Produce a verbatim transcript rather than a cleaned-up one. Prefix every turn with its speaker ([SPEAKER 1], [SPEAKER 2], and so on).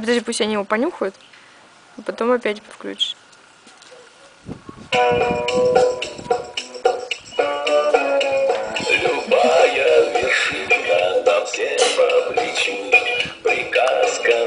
[SPEAKER 1] Подожди, пусть они его понюхают, а потом опять включишь.
[SPEAKER 2] Любая вершина нам всем по плечу. Приказка